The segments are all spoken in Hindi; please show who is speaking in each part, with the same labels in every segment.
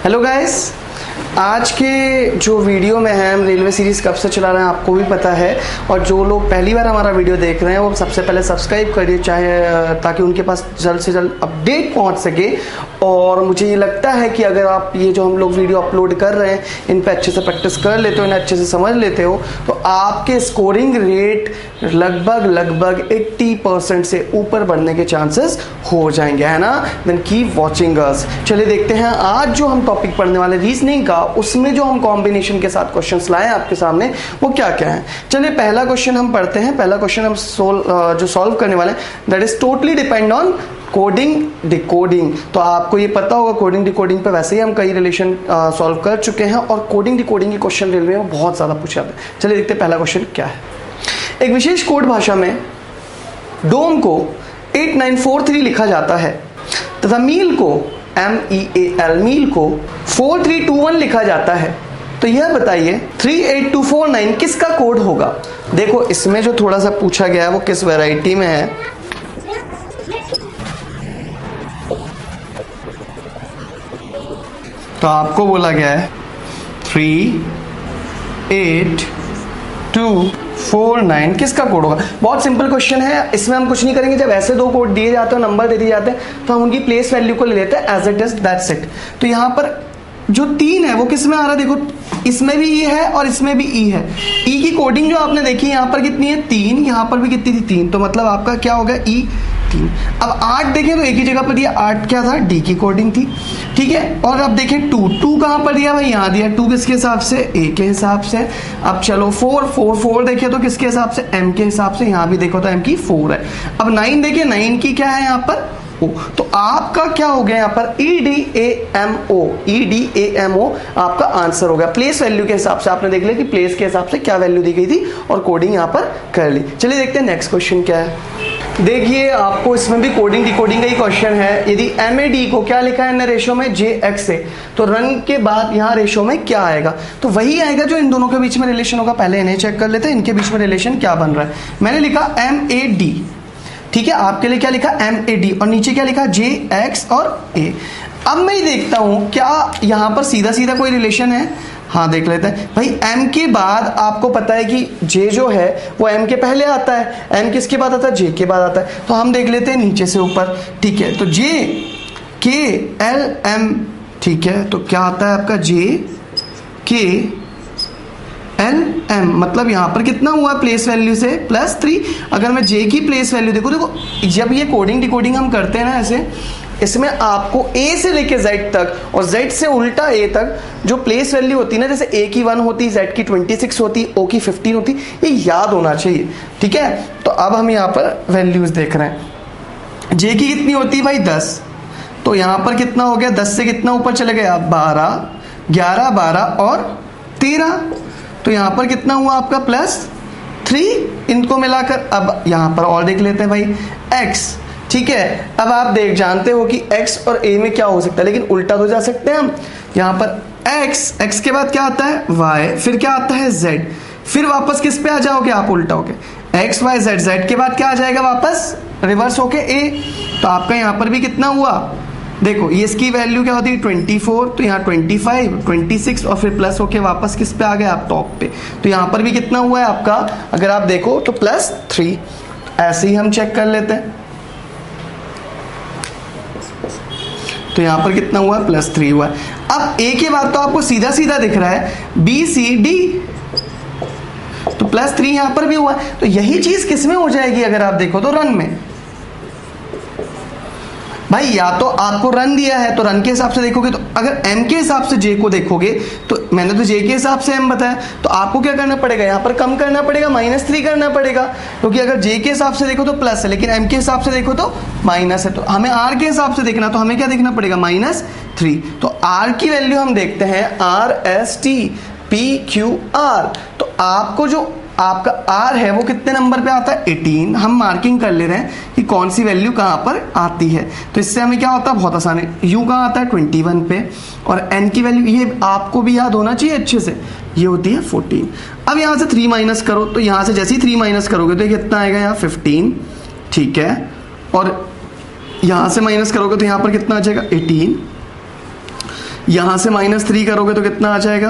Speaker 1: हेलो गाइस, आज के जो वीडियो में है हम रेलवे सीरीज़ कब से चला रहे हैं आपको भी पता है। और जो लोग पहली बार हमारा वीडियो देख रहे हैं वो सबसे पहले सब्सक्राइब करिए, चाहे ताकि उनके पास जल्द से जल्द अपडेट पहुंच सके। और मुझे ये लगता है कि अगर आप ये जो हम लोग वीडियो अपलोड कर रहे हैं इन पर अच्छे से प्रैक्टिस कर लेते हो, इन्हें अच्छे से समझ लेते हो, तो आपके स्कोरिंग रेट लगभग 80% से ऊपर बढ़ने के चांसेस हो जाएंगे, है ना। Then keep watching us. चलिए देखते हैं आज जो हम टॉपिक पढ़ने वाले रीजनिंग का, उसमें जो हम कॉम्बिनेशन के साथ क्वेश्चंस लाए हैं आपके सामने वो क्या क्या है। चलिए पहला क्वेश्चन हम पढ़ते हैं। पहला क्वेश्चन हम जो सॉल्व करने वाले हैं that is totally depend on coding decoding. तो आपको ये पता होगा कोडिंग डिकोडिंग पे वैसे ही हम कई रिलेशन सॉल्व कर चुके हैं और कोडिंग डिकोडिंग के क्वेश्चन रेलवे में बहुत ज़्यादा पूछे जाते हैं। चलिए देखते हैं पहला क्वेश्चन क्या है। एक विशेष कोड भाषा में डोम को 8943 लिखा जाता है तथा मील को MEAL मील को 4321 लिखा जाता है, तो यह बताइए 38249 किसका कोड होगा। देखो इसमें जो थोड़ा सा पूछा गया है वो किस वैरायटी में है। तो आपको बोला गया है 38249 किसका कोड होगा। बहुत सिंपल क्वेश्चन है, इसमें हम कुछ नहीं करेंगे। जब ऐसे दो कोड दिए जाते हैं, नंबर दे दिए जाते हैं, तो हम उनकी प्लेस वैल्यू को ले लेते हैं as it is, that's it. तो यहाँ पर जो 3 है वो किस में आ रहा है, देखो इसमें भी ई है और इसमें भी ई है। ई की कोडिंग जो आपने देखी यहाँ पर कितनी है 3, यहाँ पर भी कितनी थी 3, तो मतलब आपका क्या होगा ई 3। अब 8 देखें तो एक ही जगह पर दिया, 8 क्या था डी की कोडिंग थी, ठीक है। और अब देखें 2 कहाँ पर दिया भाई, यहाँ दिया। 2 किसके हिसाब से, ए के हिसाब से। अब चलो 4 देखे तो किसके हिसाब से, एम के हिसाब से। यहाँ भी देखो तो एम की 4 है। अब 9 देखिए, 9 की क्या है यहाँ पर ओ। तो आपका क्या हो गया यहाँ पर EDAMO आपका आंसर हो गया। प्लेस वैल्यू के हिसाब से आपने देख लिया कि प्लेस के हिसाब से क्या वैल्यू दी गई थी और कोडिंग यहाँ पर कर ली। चलिए देखते हैं नेक्स्ट क्वेश्चन क्या है। देखिए आपको इसमें भी कोडिंग डिकोडिंग का ही क्वेश्चन है। यदि MAD को क्या लिखा है रेशो में JX से, तो रन के बाद यहाँ रेशो में क्या आएगा, तो वही आएगा जो इन दोनों के बीच में रिलेशन होगा। पहले इन्हें चेक कर लेते हैं इनके बीच में रिलेशन क्या बन रहा है। मैंने लिखा MAD, ठीक है। आपके लिए क्या लिखा MAD और नीचे क्या लिखा JX और A। अब मैं ये देखता हूं क्या यहां पर सीधा सीधा कोई रिलेशन है। हाँ देख लेते हैं भाई। M के बाद आपको पता है कि J जो है वो M के पहले आता है, M किसके बाद आता है J के बाद आता है। तो हम देख लेते हैं नीचे से ऊपर, ठीक है। तो JKLM, ठीक है। तो क्या आता है आपका JKLM, मतलब यहां पर कितना हुआ प्लेस वैल्यू से +3। अगर मैं J की प्लेस वैल्यू देखो जब ये कोडिंग डिकोडिंग हम करते हैं ना ऐसे, इसमें आपको A से लेके Z तक और Z से उल्टा A तक जो प्लेस वैल्यू होती है ना, जैसे A की 1 होती, Z की 26 होती, O की 15 होती, ये याद होना चाहिए, ठीक है। तो अब हम यहाँ पर वैल्यूज देख रहे हैं। J की कितनी होती है भाई 10, तो यहाँ पर कितना हो गया, 10 से कितना ऊपर चले गए आप 12, 11, 12 और 13, तो यहाँ पर कितना हुआ आपका +3 इनको मिलाकर। अब यहाँ पर और देख लेते हैं भाई X, ठीक है। अब आप जानते हो कि X और A में क्या हो सकता है, लेकिन उल्टा तो जा सकते हैं हम। यहाँ पर X के बाद क्या आता है Y, फिर क्या आता है Z, फिर वापस किस पे आ जाओगे आप, उल्टा होके X Y Z के बाद क्या आ जाएगा वापस रिवर्स होके A। तो आपका यहाँ पर भी कितना हुआ, देखो ये इसकी वैल्यू क्या होती है 24, तो यहाँ 25, 26 और फिर प्लस होके वापस किस पे आ गए आप टॉप पे। तो यहाँ पर भी कितना हुआ है आपका, अगर आप देखो तो +3। ऐसे ही हम चेक कर लेते हैं, तो यहाँ पर कितना हुआ +3 हुआ है। अब A के बाद तो आपको सीधा सीधा दिख रहा है BCD, तो +3 यहाँ पर भी हुआ। तो यही चीज किसमें हो जाएगी अगर आप देखो तो रन में भाई। या तो आपको रन दिया है तो रन के हिसाब से देखोगे, तो अगर M के हिसाब से J को देखोगे, तो मैंने तो J के हिसाब से M बताया, तो आपको क्या करना पड़ेगा, यहाँ पर कम करना पड़ेगा, -3 करना पड़ेगा, क्योंकि अगर J के हिसाब से देखो तो प्लस है, लेकिन M के हिसाब से देखो तो माइनस है। तो हमें R के हिसाब से देखना, तो हमें क्या देखना पड़ेगा -3। तो R की वैल्यू हम देखते हैं RSTPQR। तो आपको जो आपका R है वो कितने नंबर पे आता है 18। हम मार्किंग कर ले रहे हैं कि कौन सी वैल्यू कहाँ पर आती है। तो इससे हमें क्या होता है, बहुत आसान है। U कहाँ आता है 21 पे, और N की वैल्यू ये आपको भी याद होना चाहिए अच्छे से, ये होती है 14। अब यहाँ से 3 माइनस करो, तो यहाँ से जैसे ही 3 माइनस करोगे तो कितना आएगा यहाँ 15, ठीक है। और यहाँ से माइनस करोगे तो यहाँ पर कितना आ जाएगा 18। यहां से -3 करोगे तो कितना आ जाएगा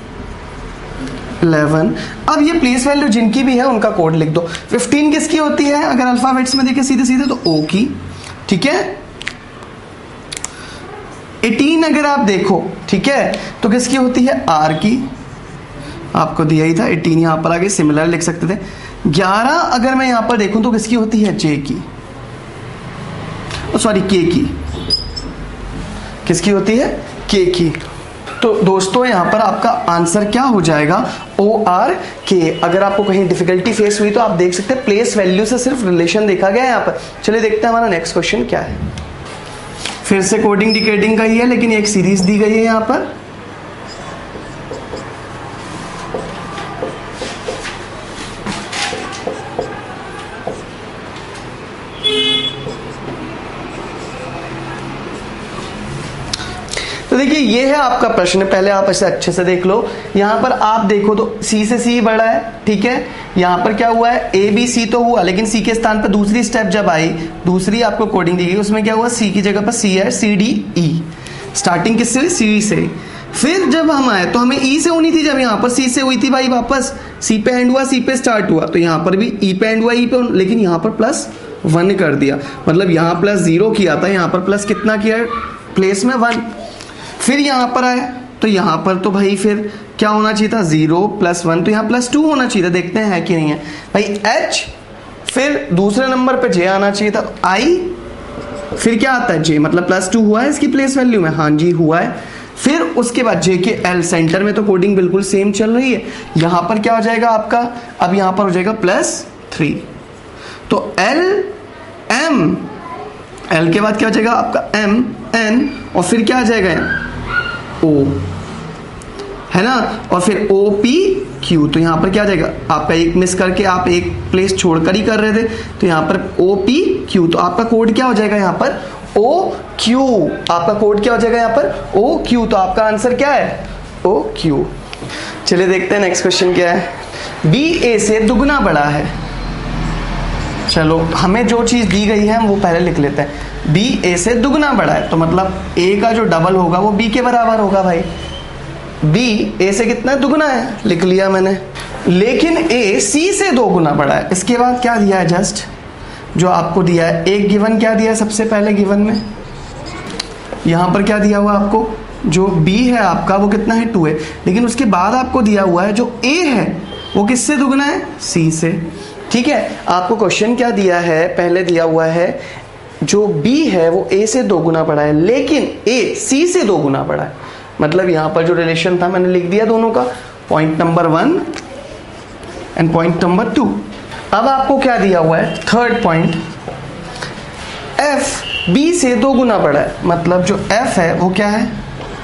Speaker 1: 11। अब ये प्लेस वैल्यू जिनकी भी है उनका कोड लिख दो। 15 किसकी होती है अगर अल्फाबेट्स में देखें सीधे सीधे तो O की, ठीक है। 18 अगर आप देखो, ठीक है, तो किसकी होती है R की, आपको दिया ही था 18 यहां पर आगे सिमिलर लिख सकते थे। 11 अगर मैं यहां पर देखूं तो किसकी होती है J की, सॉरी K की, किसकी होती है K की। तो दोस्तों यहां पर आपका आंसर क्या हो जाएगा ORK। अगर आपको कहीं डिफिकल्टी फेस हुई तो आप देख सकते हैं प्लेस वैल्यू से सिर्फ रिलेशन देखा गया है यहां पर। चलिए देखते हैं हमारा नेक्स्ट क्वेश्चन क्या है। फिर से कोडिंग डिकोडिंग का ही है लेकिन एक सीरीज दी गई है यहां पर। तो देखिए ये है आपका प्रश्न, पहले आप इसे अच्छे से देख लो। यहां पर आप देखो तो C से C बड़ा है, ठीक है। यहां पर क्या हुआ है ABC तो हुआ, लेकिन C के स्थान पर दूसरी स्टेप जब आई, दूसरी आपको कोडिंग दी गई, उसमें क्या हुआ C की जगह पर C है, CD E। स्टार्टिंग किससे हुई C से। फिर जब हम आए तो हमें E से होनी थी, जब यहां पर C से हुई थी भाई वापस C पे एंड हुआ, C पे स्टार्ट हुआ, तो यहां पर भी E पे एंड हुआ, E पे, लेकिन यहां पर +1 कर दिया, मतलब यहां +0 किया था, यहां पर प्लस कितना किया प्लेस में 1। फिर यहां पर आए तो यहां पर तो भाई फिर क्या होना चाहिए था 0 + 1, तो यहां +2 होना चाहिए था, देखते हैं है कि नहीं है भाई H। फिर दूसरे नंबर पे J आना चाहिए था, I। फिर क्या आता है J, मतलब +2 हुआ है इसकी प्लेस वैल्यू में, हाँ जी हुआ है। फिर उसके बाद J के L, सेंटर में तो कोडिंग बिल्कुल सेम चल रही है। यहां पर क्या हो जाएगा आपका, अब यहां पर हो जाएगा +3, तो L M, L के बाद क्या हो जाएगा आपका M N, और फिर क्या आ जाएगा O, है ना, और फिर OPQ। तो यहां पर क्या आ जाएगा आपका, एक मिस करके आप एक प्लेस छोड़कर ही कर रहे थे, तो यहां पर OPQ। तो आपका कोड क्या हो जाएगा यहां पर OQ, आपका कोड क्या हो जाएगा यहां पर OQ। तो आपका आंसर क्या है OQ। चलिए देखते हैं नेक्स्ट क्वेश्चन क्या है। B A से दुगना बड़ा है। चलो हमें जो चीज दी गई है हम वो पहले लिख लेते हैं। B A से दुगना बड़ा है, तो मतलब A का जो डबल होगा वो B के बराबर होगा भाई। B A से कितना दुगना है, लिख लिया मैंने। लेकिन A C से 2 गुना बड़ा है। इसके बाद क्या दिया है, जस्ट जो आपको दिया है, एक गिवन क्या दिया है सबसे पहले गिवन में, यहां पर क्या दिया हुआ आपको, जो B है आपका वो कितना है 2 है, लेकिन उसके बाद आपको दिया हुआ है जो A है वो किससे दुगना है C से, ठीक है। आपको क्वेश्चन क्या दिया है, पहले दिया हुआ है जो B है वो A से 2 गुना बड़ा है, लेकिन A C से 2 गुना बड़ा है। मतलब यहां पर जो रिलेशन था मैंने लिख दिया दोनों का, point number 1 and point number 2। अब आपको क्या दिया हुआ है, थर्ड पॉइंट, F B से 2 गुना बड़ा है, मतलब जो F है वो क्या है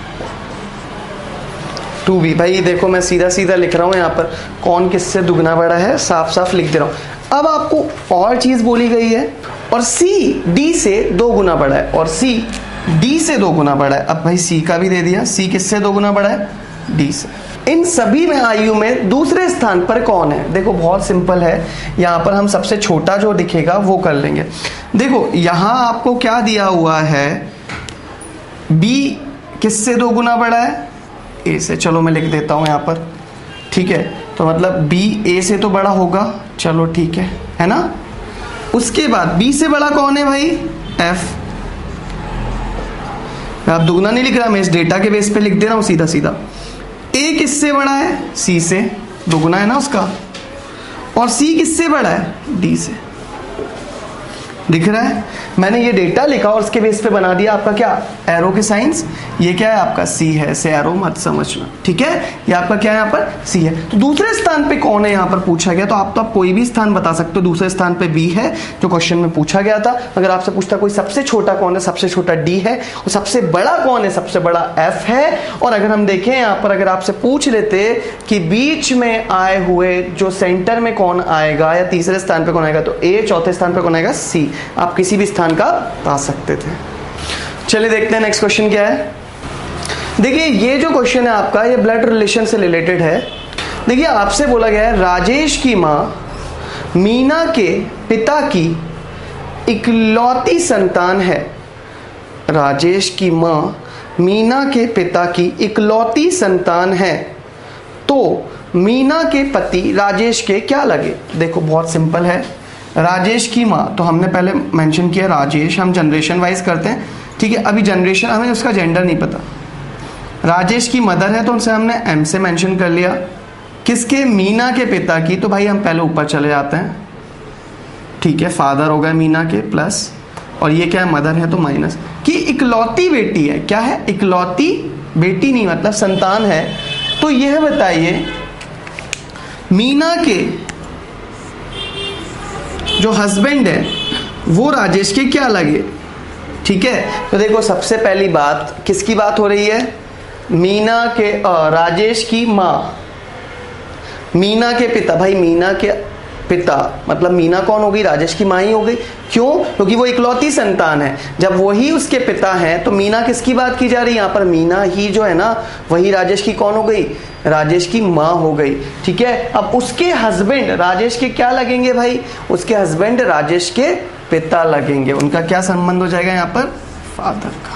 Speaker 1: 2B। भाई देखो मैं सीधा सीधा लिख रहा हूं, यहां पर कौन किससे दुगना बड़ा है साफ साफ लिख दे रहा हूं। अब आपको और चीज बोली गई है, और C D से 2 गुना बड़ा है, और C D से 2 गुना बड़ा है। अब भाई C का भी दे दिया, C किससे 2 गुना बड़ा है D से। इन सभी में आयु में दूसरे स्थान पर कौन है, देखो बहुत सिंपल है, यहां पर हम सबसे छोटा जो दिखेगा वो कर लेंगे। देखो यहां आपको क्या दिया हुआ है, B किससे 2 गुना बड़ा है A से, चलो मैं लिख देता हूं यहां पर, ठीक है। तो मतलब B A से तो बड़ा होगा, चलो ठीक है ना। उसके बाद B से बड़ा कौन है भाई F। आप दुगना नहीं लिख रहा, मैं इस डेटा के बेस पे लिख दे रहा हूं सीधा सीधा। A किससे बड़ा है C से, दुगना है ना उसका, और C किससे बड़ा है D से, दिख रहा है। मैंने ये डेटा लिखा और उसके बेस पे बना दिया आपका क्या एरो के साइंस। ये क्या है आपका C है, से एरो मत समझना, ठीक है। ये आपका क्या है यहाँ पर C है। तो दूसरे स्थान पे कौन है यहाँ पर पूछा गया, तो आप कोई भी स्थान बता सकते हो। दूसरे स्थान पे B है जो क्वेश्चन में पूछा गया था। अगर आपसे पूछता कोई सबसे छोटा कौन है, सबसे छोटा D है, और सबसे बड़ा कौन है, सबसे बड़ा F है। और अगर हम देखें यहाँ पर, अगर आपसे पूछ लेते कि बीच में आए हुए जो सेंटर में कौन आएगा या तीसरे स्थान पे कौन आएगा, तो A, चौथे स्थान पे कौन आएगा C। आप किसी भी स्थान का बता सकते थे। चलिए देखते हैं नेक्स्ट क्वेश्चन क्या है। देखिए ये जो क्वेश्चन है आपका, ये ब्लड रिलेशन से रिलेटेड है। देखिए आपसे बोला गया है राजेश की मां मीना के पिता की इकलौती संतान है। राजेश की मां मीना के पिता की इकलौती संतान है तो मीना के पति राजेश के क्या लगे। देखो बहुत सिंपल है, राजेश की माँ, तो हमने पहले मेंशन किया राजेश, हम जनरेशन वाइज करते हैं, ठीक है। अभी जनरेशन हमें उसका जेंडर नहीं पता। राजेश की मदर है तो उनसे हमने एम से मेंशन कर लिया। किसके, मीना के पिता की, तो भाई हम पहले ऊपर चले जाते हैं, ठीक है। फादर हो गए मीना के प्लस, और ये क्या है, मदर है तो माइनस, कि इकलौती बेटी है। क्या है, इकलौती बेटी नहीं मतलब संतान है। तो यह बताइए मीना के जो हस्बैंड है वो राजेश के क्या लगे, ठीक है। तो देखो सबसे पहली बात किसकी बात हो रही है, मीना के राजेश की माँ, मीना के पिता, भाई मीना के पिता मतलब मीना कौन हो गई, राजेश की माँ ही हो गई। क्यों, क्योंकि वो इकलौती संतान है। जब वही उसके पिता हैं तो मीना किसकी बात की जा रही है यहाँ पर, मीना ही जो है ना वही राजेश की कौन हो गई, राजेश की माँ हो गई, ठीक है। अब उसके हस्बैंड राजेश के क्या लगेंगे भाई, उसके हस्बैंड राजेश के पिता लगेंगे। उनका क्या संबंध हो जाएगा यहाँ पर, फादर का,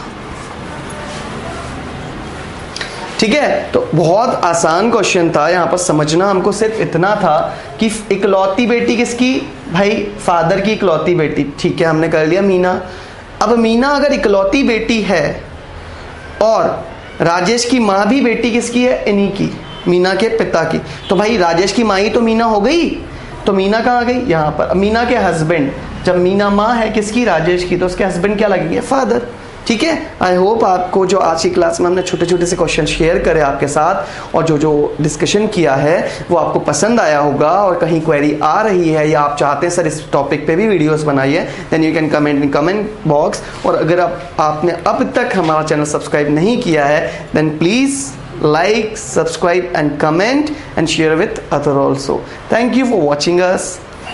Speaker 1: ठीक है। तो बहुत आसान क्वेश्चन था, यहाँ पर समझना हमको सिर्फ इतना था कि इकलौती बेटी किसकी, भाई फादर की इकलौती बेटी, ठीक है, हमने कर लिया मीना। अब मीना अगर इकलौती बेटी है और राजेश की माँ भी बेटी किसकी है, इन्हीं की, मीना के पिता की, तो भाई राजेश की माँ ही तो मीना हो गई। तो मीना कहाँ गई, यहाँ पर। मीना के हस्बैंड, जब मीना माँ है किसकी, राजेश की, तो उसके हस्बैंड क्या लगेंगे, फादर, ठीक है। आई होप आपको जो आज की क्लास में हमने छोटे छोटे से क्वेश्चन शेयर करे आपके साथ और जो डिस्कशन किया है वो आपको पसंद आया होगा, और कहीं क्वेरी आ रही है या आप चाहते हैं सर इस टॉपिक पे भी वीडियोस बनाइए, then you can comment in comment box. और अगर आपने अब तक हमारा चैनल सब्सक्राइब नहीं किया है then please like, subscribe and comment and share with other also. Thank you for watching us.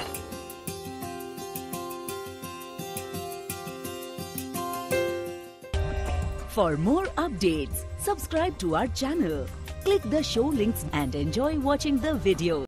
Speaker 2: For more updates, subscribe to our channel, click the show links and enjoy watching the videos.